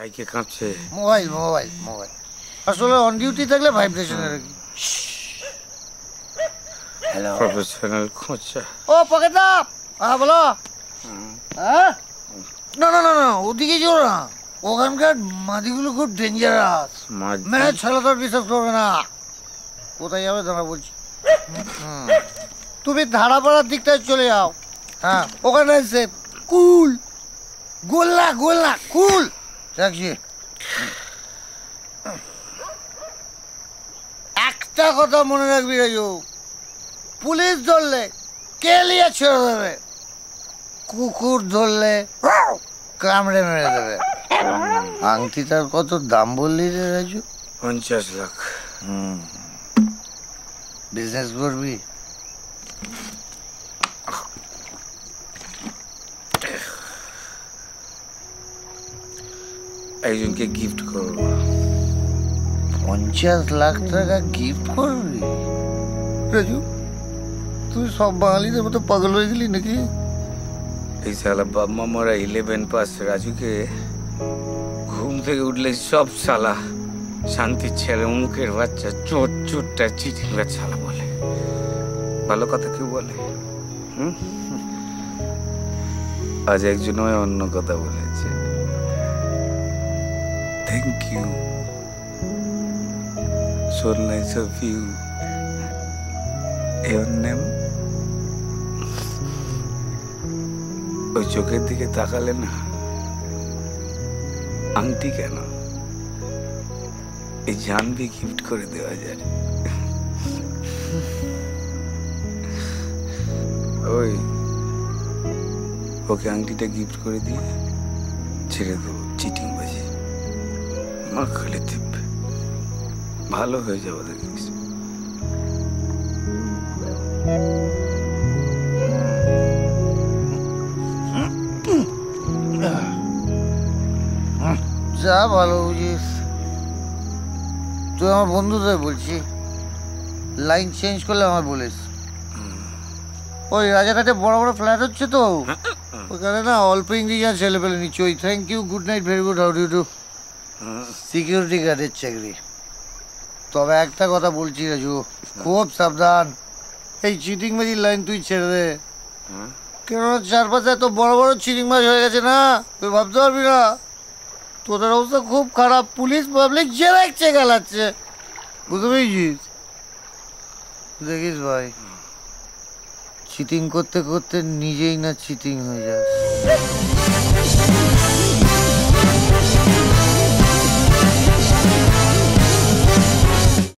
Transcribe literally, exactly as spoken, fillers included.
কে কাঁপছে? Mobile mobile mobile আসলে on duty থাকলে ভাইব্রেশনে রাখি। হ্যালো প্রফেশনাল খোঁচা। ও পকেটদা, হ্যাঁ বলো। হ্যাঁ না না না না ওদিকে যাও না, ওখানকার মাদিগুলো খুব ডেঞ্জারাস। মেয়ে ছেলে তো বিশ্বাস করবে না। কোথায় যাবে দাঁড়া বলছি। তুমি ধারাপাড়ার দিকটায় চলে যাও। হ্যাঁ ওখানে এসে কুল গোল্লা গোল্লা কুল রাখছি। একটা কথা মনে রাখবি রাজু, পুলিশ ধরলে কেলিয়ে ছেড়ে দেবে, কুকুর ধরলে কামড়ে মেরে দেবে। আংটিটার কত দাম বললি রে রাজু? পঞ্চাশ লাখ। হুম বিজনেস করবি? একজনকে গিফট করবো। পঞ্চাশ লাখ টাকা গিফট করবি? রাজু তুই সব বাঙালিদের মতো পাগল হয়ে গেলি নাকি? এই শালা বাবা মরা ইলেভেন পাস রাজুকে ঘুম থেকে উঠলে সব শালা শান্তির ছেলে, মুখের বাচ্চা, চোট চোটটা চিটিংবাজ শালা বলে। ভালো কথা কেউ বলে? হুম আজ একজন অন্য কথা বলেছে। Thank you, so nice of you. Your name? ওই চোখের দিকে তাকালে না আংটি কেন, এই জানবি গিফট করে দেওয়া যায়। ওই ওকে আংটিটা গিফট করে দিয়ে ছেড়ে দেবো চিটিং বাজি। মা খালি দিব্বে ভালো হয়ে যাবো দেখিস। যা ভালো বুঝিস। তুই আমার বন্ধু তাই বলছি, লাইন চেঞ্জ করলে আমার বলিস। ওই রাজারহাটে বড় বড় ফ্ল্যাট হচ্ছে তো, ওখানে না অল্প ইংরেজি আর ছেলে পেলে নিচ্ছি। ওই thank you, good night, very good, how do you do, security গার্ডের চাকরি। তবে একটা কথা বলছি রাজু, খুব সাবধান। এই চিটিং বাজির লাইন তুই ছেড়ে দে, কেননা চারপাশে এত বড় বড় চিটিং বাজ হয়ে গেছে না, তুই ভাবতে পারবি না। তোদের অবস্থা খুব খারাপ, পুলিশ পাবলিক যে দেখছে গেলাচ্ছে, বুঝতে পেরেছিস? দেখিস ভাই, চিটিং করতে করতে নিজেই না চিটিং হয়ে যায়।